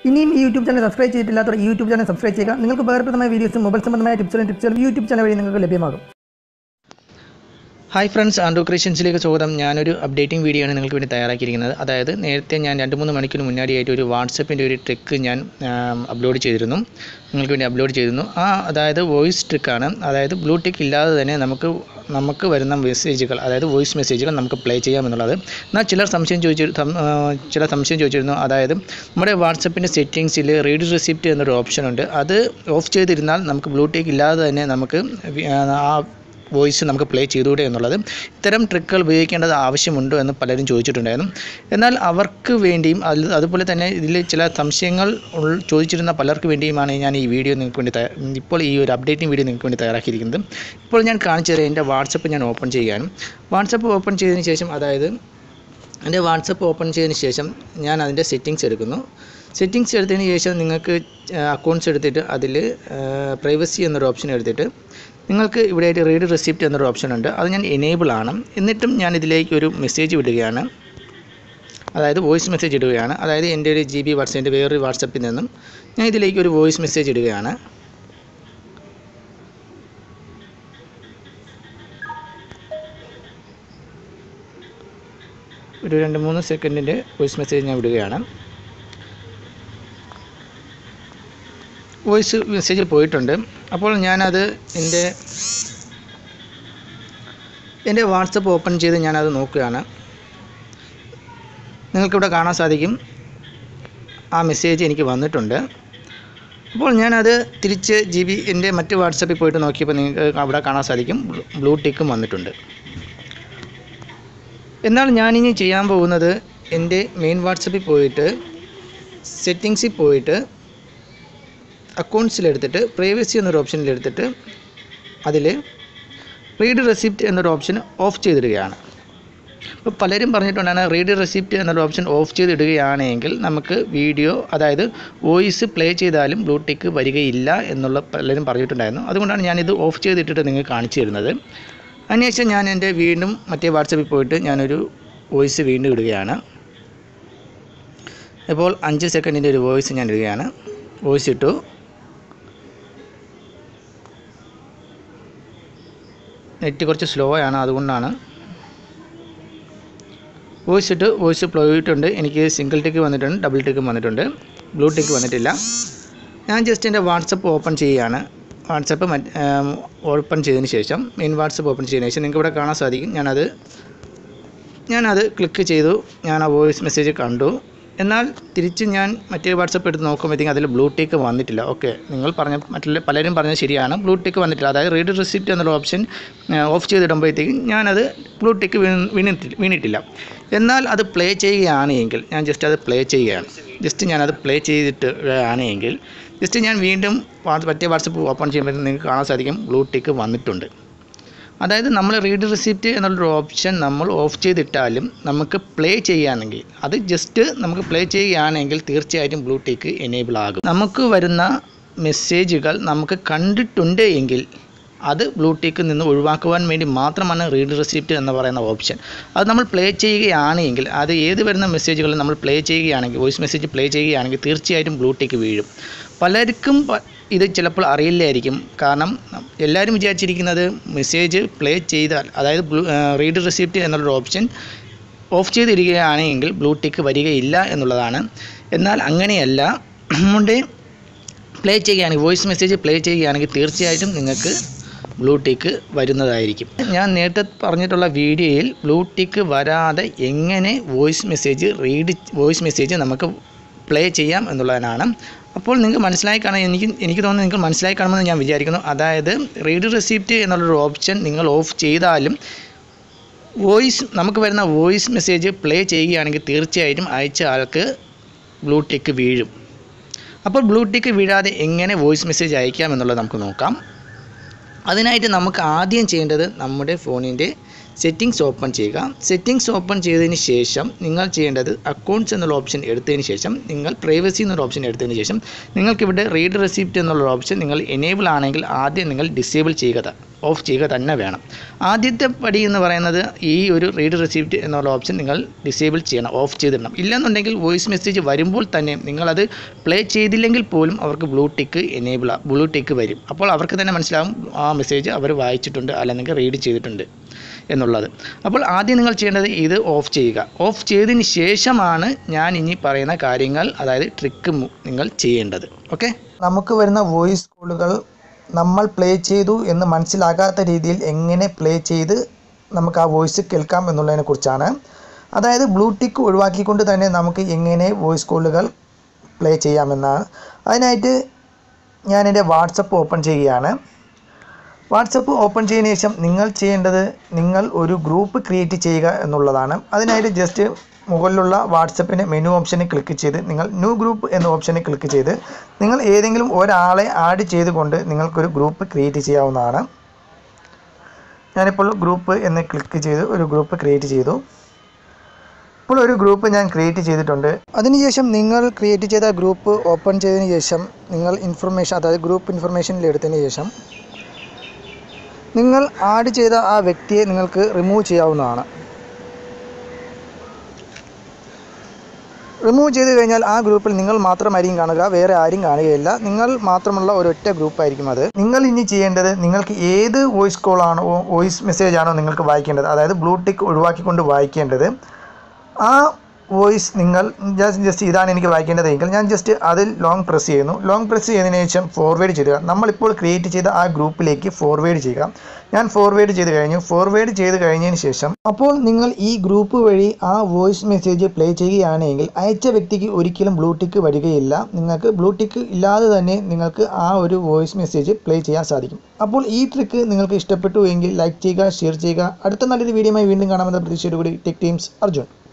ഇനിയും ഈ YouTube channel subscribe ചെയ്തിട്ടില്ലാത്തവർ ഈ യൂട്യൂബ് ചാനൽ സബ്സ്ക്രൈബ് ചെയ്യുക. നിങ്ങൾക്ക് ഉപകാരപ്രദമായ വീഡിയോസും മൊബൈൽ സംബന്ധമായ ടിപ്സുകളും യൂട്യൂബ് ചാനൽ വഴി നിങ്ങൾക്ക് ലഭ്യമാകും. ഹായ് ഫ്രണ്ട്സ്, ആൻഡ്രൂ ക്രിയേഷൻസിലേക്ക് സ്വാഗതം. ഞാനൊരു അപ്ഡേറ്റിംഗ് വീഡിയോ ആണ് നിങ്ങൾക്ക് വേണ്ടി തയ്യാറാക്കിയിരിക്കുന്നത്. അതായത് നേരത്തെ ഞാൻ 2-3 മണിക്കൂർ മുന്നാടിയായിട്ട് ഒരു വാട്സപ്പിൻ്റെ ഒരു ട്രിക്ക് ഞാൻ നിങ്ങൾക്ക് വേണ്ടി അപ്ലോഡ് ചെയ്തിരുന്നു. അതായത് വോയിസ് ട്രിക്കാണ്. അതായത് ബ്ലൂ ടിക്ക് ഇല്ലാതെ തന്നെ നമുക്ക് വരുന്ന മെസ്സേജുകൾ, അതായത് വോയിസ് മെസ്സേജുകൾ നമുക്ക് പ്ലേ ചെയ്യാമെന്നുള്ളത്. എന്നാൽ ചില സംശയം ചോദിച്ചിരുന്നു. അതായത് നമ്മുടെ വാട്സപ്പിൻ്റെ സെറ്റിങ്സിൽ റീഡ് റെസിപ്റ്റ് എന്നൊരു ഓപ്ഷൻ ഉണ്ട്. അത് ഓഫ് ചെയ്തിരുന്നാൽ നമുക്ക് ബ്ലൂ ടിക്ക് ഇല്ലാതെ തന്നെ നമുക്ക് ആ വോയിസ് നമുക്ക് പ്ലേ ചെയ്തുകൂടെ എന്നുള്ളത്. ഇത്തരം ട്രിക്കുകൾ ഉപയോഗിക്കേണ്ടത് ആവശ്യമുണ്ടോ എന്ന് പലരും ചോദിച്ചിട്ടുണ്ടായിരുന്നു. എന്നാൽ അവർക്ക് വേണ്ടിയും അതുപോലെ തന്നെ ഇതിൽ ചില സംശയങ്ങൾ ചോദിച്ചിരുന്ന പലർക്ക് വേണ്ടിയുമാണ് ഞാൻ ഈ വീഡിയോ നിങ്ങൾക്ക് വേണ്ടി ഇപ്പോൾ ഈ ഒരു അപ്ഡേറ്റിംഗ് വീഡിയോ നിങ്ങൾക്ക് വേണ്ടി തയ്യാറാക്കിയിരിക്കുന്നത്. ഇപ്പോൾ ഞാൻ കാണിച്ചു തരാം. എൻ്റെ വാട്സപ്പ് ഞാൻ ഓപ്പൺ ചെയ്യാനും വാട്സപ്പ് ഓപ്പൺ ചെയ്തതിന് ശേഷം, അതായത് എൻ്റെ വാട്സപ്പ് ഓപ്പൺ ചെയ്തതിന് ശേഷം ഞാൻ അതിൻ്റെ സെറ്റിങ്സ് എടുക്കുന്നു. സെറ്റിങ്സ് എടുത്തതിന് ശേഷം നിങ്ങൾക്ക് അക്കൗണ്ട്സ് എടുത്തിട്ട് അതിൽ പ്രൈവസി എന്നൊരു ഓപ്ഷൻ എടുത്തിട്ട് നിങ്ങൾക്ക് ഇവിടെയായിട്ട് റീഡ് റെസിപ്റ്റ് എന്നൊരു ഓപ്ഷൻ ഉണ്ട്. അത് ഞാൻ എനേബിൾ ആണ്. എന്നിട്ടും ഞാൻ ഇതിലേക്ക് ഒരു മെസ്സേജ് വിടുകയാണ്. അതായത് വോയിസ് മെസ്സേജ് ഇടുകയാണ്. അതായത് എൻ്റെ ഒരു GB വാട്സപ്പിൻ്റെ വേറൊരു വാട്സപ്പിൽ നിന്നും ഞാൻ ഇതിലേക്ക് ഒരു വോയിസ് മെസ്സേജ് ഇടുകയാണ്. ഒരു 2-3 സെക്കൻഡിൻ്റെ വോയിസ് മെസ്സേജ് ഞാൻ വിടുകയാണ്. വോയിസ് മെസ്സേജ് പോയിട്ടുണ്ട്. അപ്പോൾ ഞാനത് എൻ്റെ വാട്സപ്പ് ഓപ്പൺ ചെയ്ത് ഞാനത് നോക്കുകയാണ്. നിങ്ങൾക്കിവിടെ കാണാൻ സാധിക്കും ആ മെസ്സേജ് എനിക്ക് വന്നിട്ടുണ്ട്. അപ്പോൾ ഞാനത് തിരിച്ച് എൻ്റെ മറ്റ് വാട്സപ്പിൽ പോയിട്ട് നോക്കിയപ്പോൾ നിങ്ങൾക്ക് അവിടെ കാണാൻ സാധിക്കും ബ്ലൂ ടിക്കും വന്നിട്ടുണ്ട്. എന്നാൽ ഞാനിനി ചെയ്യാൻ പോകുന്നത് എൻ്റെ മെയിൻ വാട്സപ്പിൽ പോയിട്ട് സെറ്റിങ്സിൽ പോയിട്ട് അക്കൗണ്ട്സിലെടുത്തിട്ട് പ്രൈവസി എന്നൊരു ഓപ്ഷനിലെടുത്തിട്ട് അതിൽ റീഡ് റെസിപ്റ്റ് എന്നൊരു ഓപ്ഷൻ ഓഫ് ചെയ്തിടുകയാണ്. അപ്പോൾ പലരും പറഞ്ഞിട്ടുണ്ടാണ് റീഡ് റെസിപ്റ്റ് എന്നൊരു ഓപ്ഷൻ ഓഫ് ചെയ്തിടുകയാണെങ്കിൽ നമുക്ക് വീഡിയോ, അതായത് വോയിസ് പ്ലേ ചെയ്താലും ബ്ലൂ ടിക്ക് വരികയില്ല എന്നുള്ള പലരും പറഞ്ഞിട്ടുണ്ടായിരുന്നു. അതുകൊണ്ടാണ് ഞാനിത് ഓഫ് ചെയ്തിട്ടിട്ട് നിങ്ങൾക്ക് കാണിച്ചു തരുന്നത്. അതിനുശേഷം ഞാൻ എൻ്റെ വീണ്ടും മറ്റേ വാട്സപ്പിൽ പോയിട്ട് ഞാനൊരു വോയിസ് വീണ്ടും ഇടുകയാണ്. ഇപ്പോൾ 5 സെക്കൻഡിൻ്റെ ഒരു വോയിസ് ഞാൻ ഇടുകയാണ്. വോയിസ് ഇട്ടു. നെറ്റ് കുറച്ച് സ്ലോ ആണ്, അതുകൊണ്ടാണ്. വോയിസ് പോയിട്ടുണ്ട്. എനിക്ക് സിംഗിൾ ടിക്ക് വന്നിട്ടുണ്ട്, ഡബിൾ ടിക്കും വന്നിട്ടുണ്ട്, ബ്ലൂ ടിക്ക് വന്നിട്ടില്ല. ഞാൻ ജസ്റ്റ് എൻ്റെ വാട്സപ്പ് ഓപ്പൺ ചെയ്യുകയാണ്. വാട്സപ്പ് ഓപ്പൺ ചെയ്തതിന് ശേഷം മെയിൻ വാട്സപ്പ് ഓപ്പൺ ചെയ്തതിന് ശേഷം നിങ്ങൾക്ക് ഇവിടെ കാണാൻ സാധിക്കും ഞാനത് ക്ലിക്ക് ചെയ്തു. ഞാൻ ആ വോയിസ് മെസ്സേജ് കണ്ടു. എന്നാൽ തിരിച്ച് ഞാൻ മറ്റേ വാട്സപ്പ് എടുത്ത് നോക്കുമ്പോഴത്തേക്കും അതിൽ ബ്ലൂ ടിക്ക് വന്നിട്ടില്ല. ഓക്കെ, നിങ്ങൾ പലരും പറഞ്ഞത് ശരിയാണ്, ബ്ലൂ ടിക്ക് വന്നിട്ടില്ല. അതായത് റീഡ് റെസിപ്റ്റ് എന്നുള്ള ഓപ്ഷൻ ഓഫ് ചെയ്തിടുമ്പോഴത്തേക്കും ഞാനത് ബ്ലൂ ടിക്ക് വീണിട്ടില്ല. എന്നാൽ അത് പ്ലേ ചെയ്യുകയാണെങ്കിൽ ഞാൻ ജസ്റ്റ് അത് പ്ലേ ചെയ്യുകയാണ്. ഞാനത് പ്ലേ ചെയ്തിട്ട് ആണെങ്കിൽ ഞാൻ വീണ്ടും മറ്റേ വാട്സപ്പ് ഓപ്പൺ ചെയ്യുമ്പോഴത്തേക്കും നിങ്ങൾക്ക് കാണാൻ സാധിക്കും ബ്ലൂ ടിക്ക് വന്നിട്ടുണ്ട്. അതായത് നമ്മൾ റീഡ് റെസിപ്റ്റ് എന്നുള്ളൊരു ഓപ്ഷൻ നമ്മൾ ഓഫ് ചെയ്തിട്ടാലും നമുക്ക് പ്ലേ ചെയ്യുകയാണെങ്കിൽ, അത് ജസ്റ്റ് നമുക്ക് പ്ലേ ചെയ്യുകയാണെങ്കിൽ തീർച്ചയായിട്ടും ബ്ലൂ ടിക്ക് എനേബിൾ ആകും. നമുക്ക് വരുന്ന മെസ്സേജുകൾ നമുക്ക് കണ്ടിട്ടുണ്ട് എങ്കിൽ അത് ബ്ലൂ ടിക്കിൽ നിന്ന് ഒഴിവാക്കുവാൻ വേണ്ടി മാത്രമാണ് റീഡ് റെസിപ്റ്റ് എന്ന് പറയുന്ന ഓപ്ഷൻ. അത് നമ്മൾ പ്ലേ ചെയ്യുകയാണെങ്കിൽ, അത് ഏത് വരുന്ന മെസ്സേജുകൾ നമ്മൾ പ്ലേ ചെയ്യുകയാണെങ്കിൽ, വോയിസ് മെസ്സേജ് പ്ലേ ചെയ്യുകയാണെങ്കിൽ തീർച്ചയായിട്ടും ബ്ലൂ ടിക്ക് വീഴും. പലർക്കും ഇത് ചിലപ്പോൾ അറിയില്ലായിരിക്കും. കാരണം എല്ലാവരും വിചാരിച്ചിരിക്കുന്നത് മെസ്സേജ് പ്ലേ ചെയ്താൽ, അതായത് റീഡ് റെസിപ്റ്റ് എന്നുള്ളൊരു ഓപ്ഷൻ ഓഫ് ചെയ്തിരിക്കുകയാണെങ്കിൽ ബ്ലൂ ടിക്ക് വരികയില്ല എന്നുള്ളതാണ്. എന്നാൽ അങ്ങനെയല്ല. നമ്മുടെ പ്ലേ ചെയ്യുകയാണെങ്കിൽ, വോയിസ് മെസ്സേജ് പ്ലേ ചെയ്യുകയാണെങ്കിൽ തീർച്ചയായിട്ടും നിങ്ങൾക്ക് ബ്ലൂ ടിക്ക് വരുന്നതായിരിക്കും. ഞാൻ നേരത്തെ പറഞ്ഞിട്ടുള്ള വീഡിയോയിൽ ബ്ലൂ ടിക്ക് വരാതെ എങ്ങനെ വോയിസ് മെസ്സേജ് നമുക്ക് പ്ലേ ചെയ്യാം എന്നുള്ളതിനാണ്. അപ്പോൾ നിങ്ങൾക്ക് മനസ്സിലായി കാണാൻ എനിക്ക് തോന്നുന്നു നിങ്ങൾക്ക് മനസ്സിലായി കാണുമെന്ന് ഞാൻ വിചാരിക്കുന്നു. അതായത് റീഡ് റെസിപ്റ്റ് എന്നുള്ളൊരു ഓപ്ഷൻ നിങ്ങൾ ഓഫ് ചെയ്താലും നമുക്ക് വരുന്ന വോയിസ് മെസ്സേജ് പ്ലേ ചെയ്യുകയാണെങ്കിൽ തീർച്ചയായിട്ടും അയച്ച ആൾക്ക് ബ്ലൂ ടിക്ക് വീഴും. അപ്പോൾ ബ്ലൂ ടിക്ക് വീഴാതെ എങ്ങനെ വോയിസ് മെസ്സേജ് അയക്കാം എന്നുള്ളത് നമുക്ക് നോക്കാം. അതിനായിട്ട് നമുക്ക് ആദ്യം ചെയ്യേണ്ടത് നമ്മുടെ ഫോണിൻ്റെ സെറ്റിങ്സ് ഓപ്പൺ ചെയ്യുക. സെറ്റിങ്സ് ഓപ്പൺ ചെയ്തതിന് ശേഷം നിങ്ങൾ ചെയ്യേണ്ടത് അക്കൗണ്ട്സ് എന്നുള്ള ഓപ്ഷൻ എടുത്തതിന് ശേഷം നിങ്ങൾ പ്രൈവസി എന്നുള്ള ഓപ്ഷൻ എടുത്തതിന് ശേഷം നിങ്ങൾക്കിവിടെ റീഡ് റെസിപ്റ്റ് എന്നുള്ള ഓപ്ഷൻ നിങ്ങൾ എനേബിൾ ആണെങ്കിൽ ആദ്യം നിങ്ങൾ ഡിസേബിൾ ചെയ്യുക, ഓഫ് ചെയ്യുക തന്നെ വേണം. ആദ്യത്തെ പടി എന്ന് പറയുന്നത് ഈ ഒരു റീഡ് റെസിപ്റ്റ് എന്നുള്ള ഓപ്ഷൻ നിങ്ങൾ ഡിസേബിൾ ചെയ്യണം, ഓഫ് ചെയ്തിടണം. ഇല്ലെന്നുണ്ടെങ്കിൽ വോയിസ് മെസ്സേജ് വരുമ്പോൾ തന്നെ നിങ്ങളത് പ്ലേ ചെയ്തില്ലെങ്കിൽ പോലും അവർക്ക് ബ്ലൂ ടിക്ക് വരും. അപ്പോൾ അവർക്ക് തന്നെ മനസ്സിലാവും ആ മെസ്സേജ് അവർ വായിച്ചിട്ടുണ്ട് അല്ലെങ്കിൽ റീഡ് ചെയ്തിട്ടുണ്ട് എന്നുള്ളത്. അപ്പോൾ ആദ്യം നിങ്ങൾ ചെയ്യേണ്ടത് ഇത് ഓഫ് ചെയ്യുക. ഓഫ് ചെയ്തതിന് ശേഷമാണ് ഞാൻ ഇനി പറയുന്ന കാര്യങ്ങൾ, അതായത് ട്രിക്ക് നിങ്ങൾ ചെയ്യേണ്ടത്. ഓക്കെ, നമുക്ക് വരുന്ന വോയിസ് കോളുകൾ നമ്മൾ പ്ലേ ചെയ്തു എന്ന് മനസ്സിലാകാത്ത രീതിയിൽ എങ്ങനെ പ്ലേ ചെയ്ത് നമുക്ക് ആ വോയിസ് കേൾക്കാം എന്നുള്ളതിനെ കുറിച്ചാണ്. അതായത് ബ്ലൂ ടിക്ക് ഒഴിവാക്കിക്കൊണ്ട് തന്നെ നമുക്ക് എങ്ങനെ വോയിസ് കോളുകൾ പ്ലേ ചെയ്യാമെന്നാണ്. അതിനായിട്ട് ഞാൻ എൻ്റെ വാട്സപ്പ് ഓപ്പൺ ചെയ്യുകയാണ്. വാട്സപ്പ് ഓപ്പൺ ചെയ്തതിന് ശേഷം നിങ്ങൾ ചെയ്യേണ്ടത് നിങ്ങൾ ഒരു ഗ്രൂപ്പ് ക്രിയേറ്റ് ചെയ്യുക എന്നുള്ളതാണ്. അതിനായിട്ട് ജസ്റ്റ് മുകളിലുള്ള വാട്സപ്പിൻ്റെ മെനു ഓപ്ഷനിൽ ക്ലിക്ക് ചെയ്ത് നിങ്ങൾ ന്യൂ ഗ്രൂപ്പ് എന്ന ഓപ്ഷനിൽ ക്ലിക്ക് ചെയ്ത് നിങ്ങൾ ഏതെങ്കിലും ഒരാളെ ആഡ് ചെയ്തുകൊണ്ട് നിങ്ങൾക്കൊരു ഗ്രൂപ്പ് ക്രിയേറ്റ് ചെയ്യാവുന്നതാണ്. ഞാനിപ്പോൾ ഗ്രൂപ്പ് എന്ന് ക്ലിക്ക് ചെയ്ത് ഒരു ഗ്രൂപ്പ് ക്രിയേറ്റ് ചെയ്തു. ഇപ്പോൾ ഒരു ഗ്രൂപ്പ് ഞാൻ ക്രിയേറ്റ് ചെയ്തിട്ടുണ്ട്. അതിനുശേഷം നിങ്ങൾ ക്രിയേറ്റ് ചെയ്ത ഗ്രൂപ്പ് ഓപ്പൺ ചെയ്തതിന് ശേഷം നിങ്ങൾ ഇൻഫർമേഷൻ, അതായത് ഗ്രൂപ്പ് ഇൻഫർമേഷനിൽ എടുത്തതിന് ശേഷം നിങ്ങൾ ആഡ് ചെയ്ത ആ വ്യക്തിയെ നിങ്ങൾക്ക് റിമൂവ് ചെയ്യാവുന്നതാണ്. റിമൂവ് ചെയ്ത് കഴിഞ്ഞാൽ ആ ഗ്രൂപ്പിൽ നിങ്ങൾ മാത്രമായിരിക്കും കാണുക, വേറെ ആരും കാണുകയില്ല. നിങ്ങൾ മാത്രമുള്ള ഒരൊറ്റ ഗ്രൂപ്പായിരിക്കും അത്. നിങ്ങൾ ഇനി ചെയ്യേണ്ടത് നിങ്ങൾക്ക് ഏത് വോയിസ് കോളാണോ വോയിസ് മെസ്സേജാണോ നിങ്ങൾക്ക് വായിക്കേണ്ടത്, അതായത് ബ്ലൂ ടിക്ക് ഒഴിവാക്കിക്കൊണ്ട് വായിക്കേണ്ടത്, ആ വോയിസ് നിങ്ങൾ ജസ്റ്റ് ഇതാണ് എനിക്ക് വായിക്കേണ്ടതെങ്കിൽ ഞാൻ ജസ്റ്റ് അതിൽ ലോങ് പ്രസ് ചെയ്യുന്നു. ലോങ് പ്രസ് ചെയ്തതിനു ശേഷം ഫോർവേഡ് ചെയ്യുക. നമ്മളിപ്പോൾ ക്രിയേറ്റ് ചെയ്ത ആ ഗ്രൂപ്പിലേക്ക് ഫോർവേഡ് ചെയ്യുക. ഞാൻ ഫോർവേഡ് ചെയ്ത് കഴിഞ്ഞു. ഫോർവേഡ് ചെയ്ത് കഴിഞ്ഞതിന് ശേഷം അപ്പോൾ നിങ്ങൾ ഈ ഗ്രൂപ്പ് വഴി ആ വോയിസ് മെസ്സേജ് പ്ലേ ചെയ്യുകയാണെങ്കിൽ അയച്ച വ്യക്തിക്ക് ഒരിക്കലും ബ്ലൂ ടിക്ക് വരികയില്ല. നിങ്ങൾക്ക് ബ്ലൂ ടിക്ക് ഇല്ലാതെ തന്നെ നിങ്ങൾക്ക് ആ ഒരു വോയിസ് മെസ്സേജ് പ്ലേ ചെയ്യാൻ സാധിക്കും. അപ്പോൾ ഈ ട്രിക്ക് നിങ്ങൾക്ക് ഇഷ്ടപ്പെട്ടു എങ്കിൽ ലൈക്ക് ചെയ്യുക, ഷെയർ ചെയ്യുക. അടുത്ത നല്ലൊരു വീഡിയോയുമായി വീണ്ടും കാണാമെന്ന പ്രതീക്ഷയോടുകൂടി ടെക് ടീംസ് അർജുൻ.